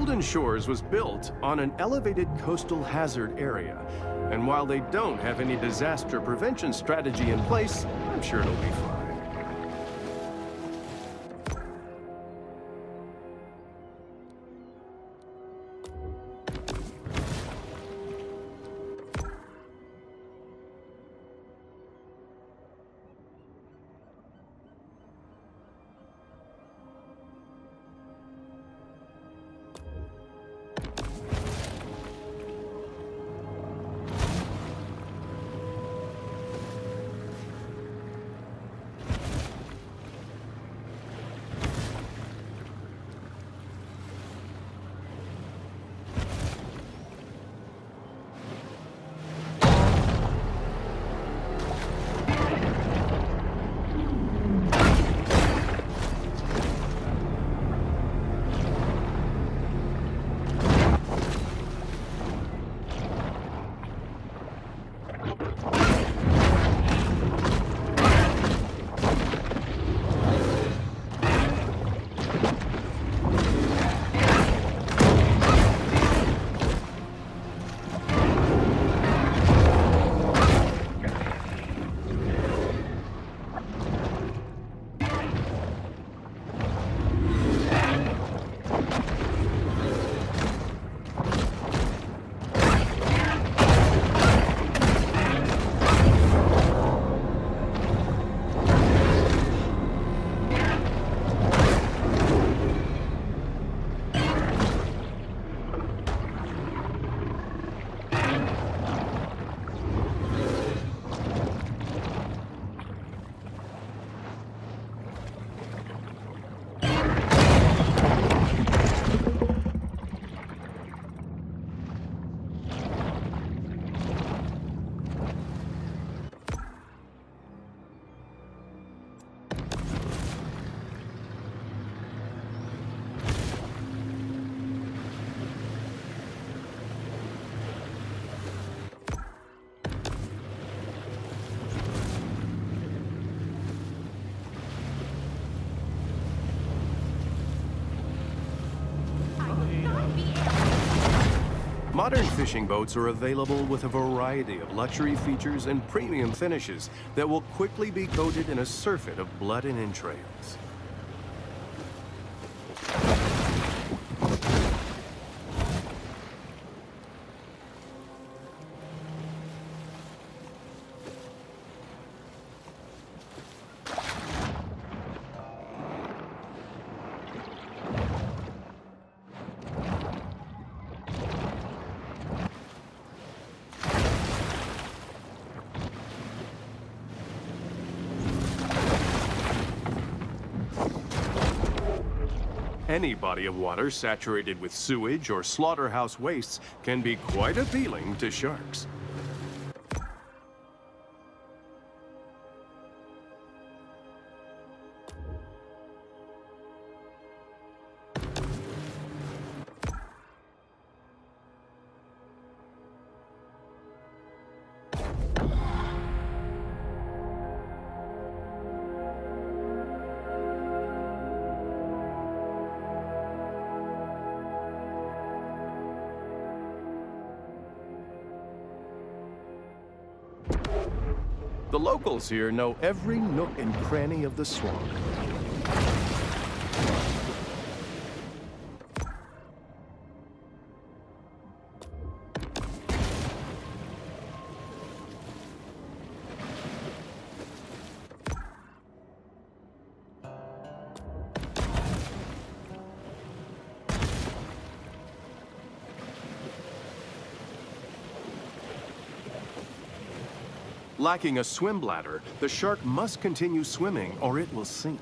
Golden Shores was built on an elevated coastal hazard area. And while they don't have any disaster prevention strategy in place, I'm sure it'll be fine. Modern fishing boats are available with a variety of luxury features and premium finishes that will quickly be coated in a surfeit of blood and entrails. Any body of water saturated with sewage or slaughterhouse wastes can be quite appealing to sharks. The locals here know every nook and cranny of the swamp. Lacking a swim bladder, the shark must continue swimming or it will sink.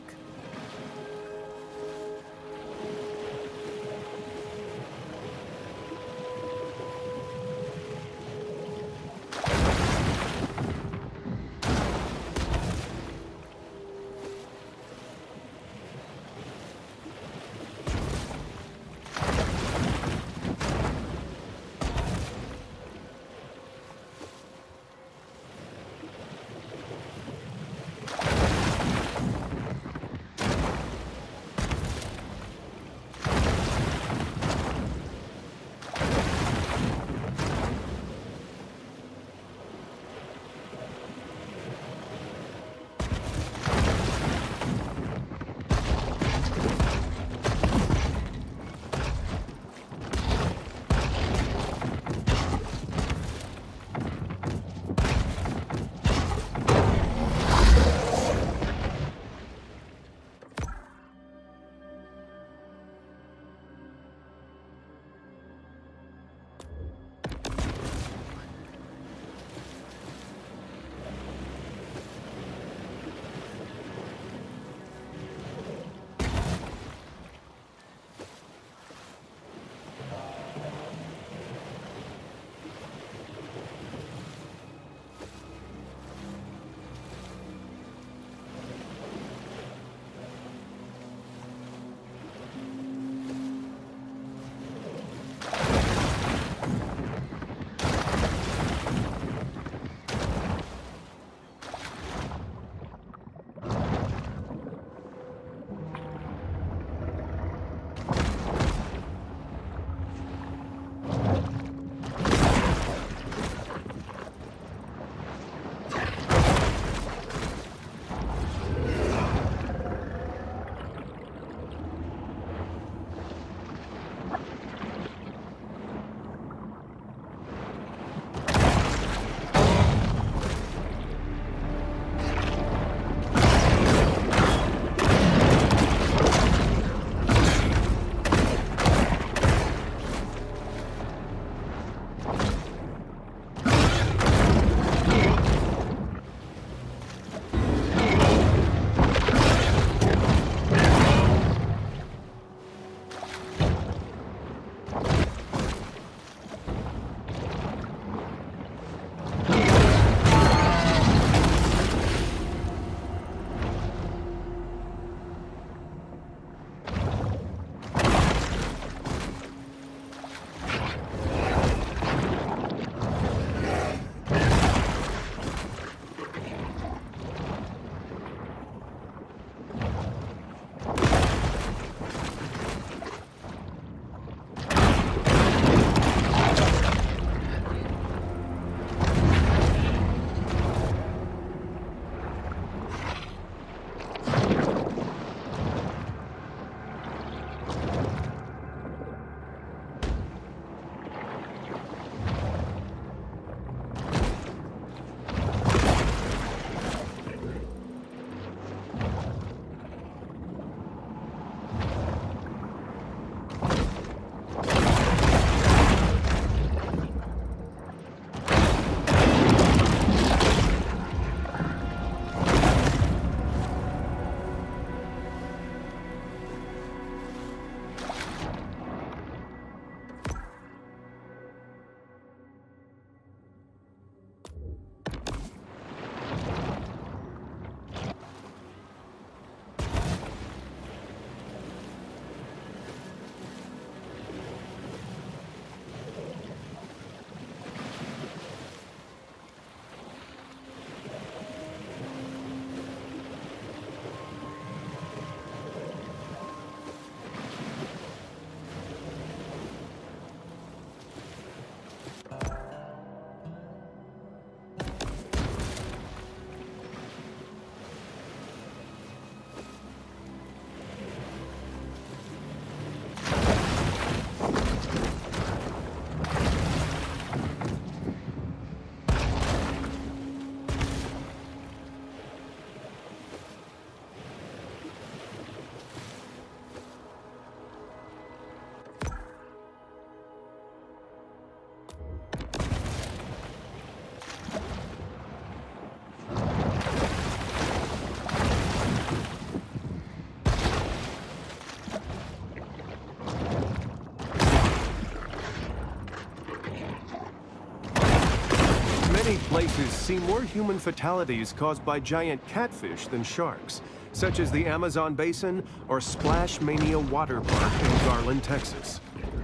Many places see more human fatalities caused by giant catfish than sharks, such as the Amazon Basin or Splash Mania Water Park in Garland, Texas.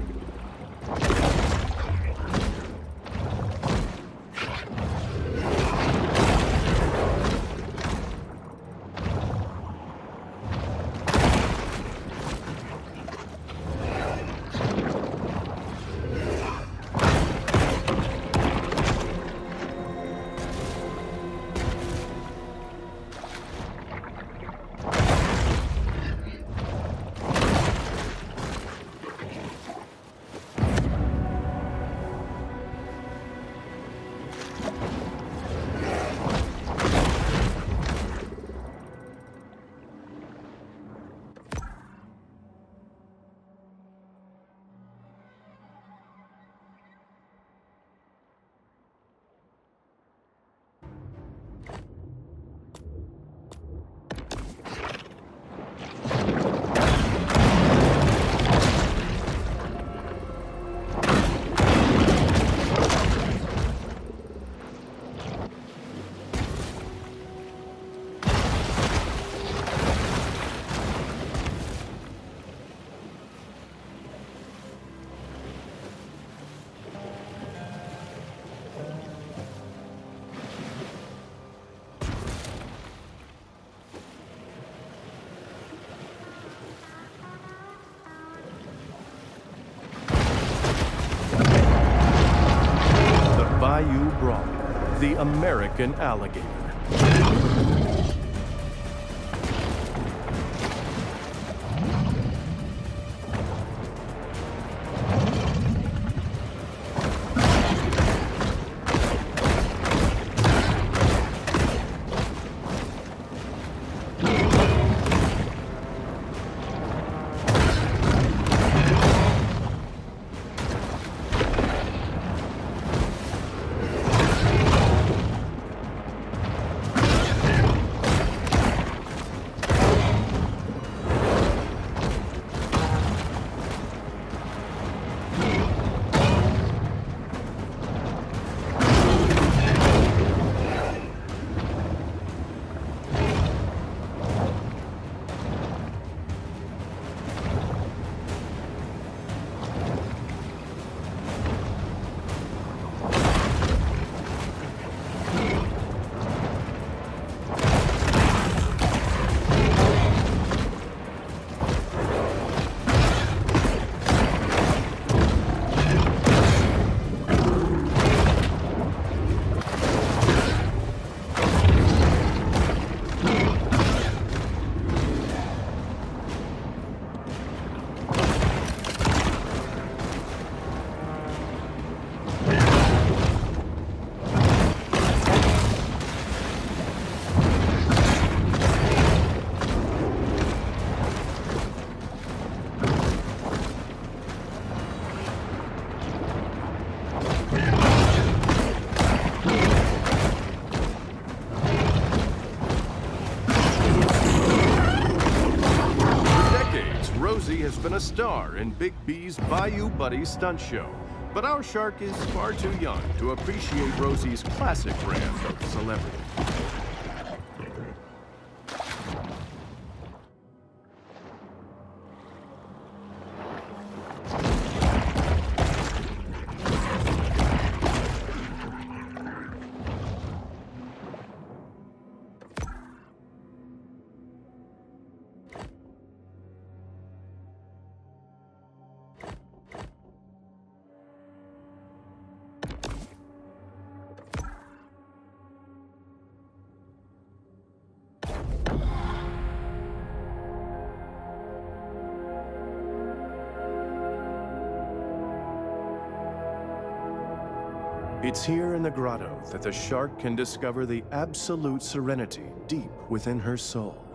Bayou Brawler, the American alligator. Has been a star in Big B's Bayou Buddy stunt show, but our shark is far too young to appreciate Rosie's classic brand of celebrity. It's here in the grotto that the shark can discover the absolute serenity deep within her soul.